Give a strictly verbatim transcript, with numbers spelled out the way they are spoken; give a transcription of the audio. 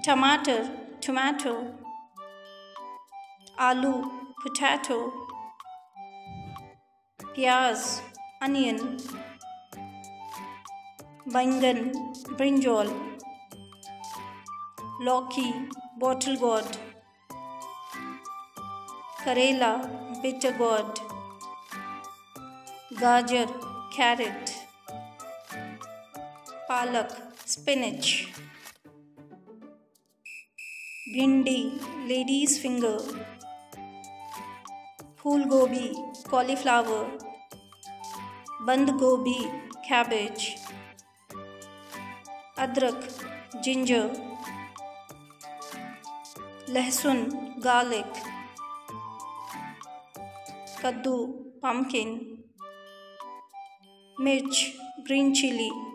टमाटर tomato, आलू potato, प्याज onion, बैंगन brinjal, लौकी bottle gourd, करेला bitter gourd, गाजर carrot, पालक spinach, भिंडी लेडीज फिंगर, फूल गोभी cauliflower, बंद गोभी cabbage, अदरक ginger, लहसुन garlic, कद्दू pumpkin, मिर्च green chilli,